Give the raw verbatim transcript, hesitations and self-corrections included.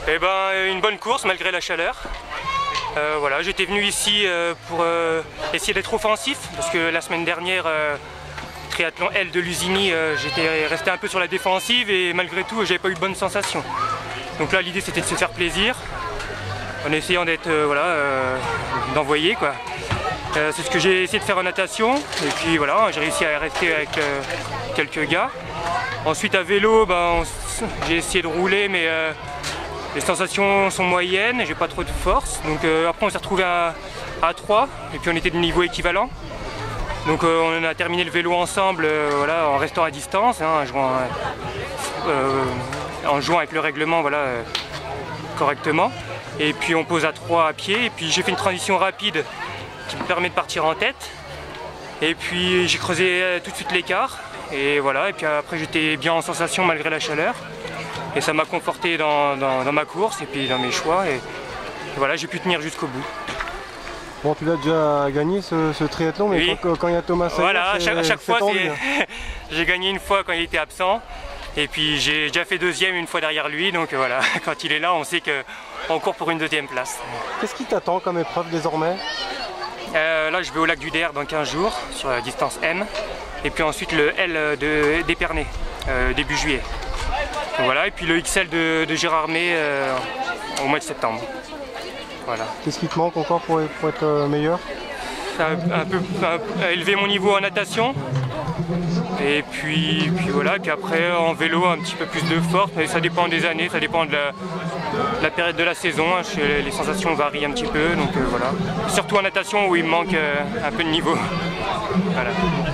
Eh ben, une bonne course malgré la chaleur. Euh, voilà, j'étais venu ici euh, pour euh, essayer d'être offensif parce que la semaine dernière, euh, triathlon L de Lusigny, euh, j'étais resté un peu sur la défensive et malgré tout, j'avais pas eu de bonnes sensations. Donc là, l'idée c'était de se faire plaisir en essayant d'être euh, voilà, euh, d'envoyer quoi. Euh, c'est ce que j'ai essayé de faire en natation et puis voilà, j'ai réussi à rester avec euh, quelques gars. Ensuite à vélo, ben, j'ai essayé de rouler mais euh, les sensations sont moyennes et j'ai pas trop de force. Donc euh, après on s'est retrouvé à, à trois et puis on était de niveau équivalent. Donc euh, on a terminé le vélo ensemble euh, voilà, en restant à distance, hein, en, jouant, euh, en jouant avec le règlement voilà, euh, correctement. Et puis on pose à trois à pied et puis j'ai fait une transition rapide qui me permet de partir en tête. Et puis j'ai creusé euh, tout de suite l'écart. Et voilà, et puis après j'étais bien en sensation malgré la chaleur. Et ça m'a conforté dans, dans, dans ma course et puis dans mes choix. Et, et voilà, j'ai pu tenir jusqu'au bout. Bon, tu l'as déjà gagné ce, ce triathlon, mais oui. quand il y a Thomas Sayer, voilà, à chaque, à chaque fois, j'ai gagné une fois quand il était absent. Et puis j'ai déjà fait deuxième une fois derrière lui. Donc voilà, quand il est là, on sait qu'on court pour une deuxième place. Qu'est-ce qui t'attend comme épreuve désormais? euh, Là, je vais au lac du Der dans quinze jours, sur la distance M. Et puis ensuite le L de d'Épernay, euh, début juillet. Donc voilà, et puis le X L de, de Gérardmer euh, au mois de septembre. Voilà. Qu'est-ce qui te manque encore pour, pour être meilleur? un, un peu un, élever mon niveau en natation. Et puis, puis voilà, et puis après en vélo un petit peu plus de force, mais ça dépend des années, ça dépend de la, de la période de la saison, hein. Les sensations varient un petit peu, donc euh, voilà. Surtout en natation où il me manque euh, un peu de niveau. Voilà.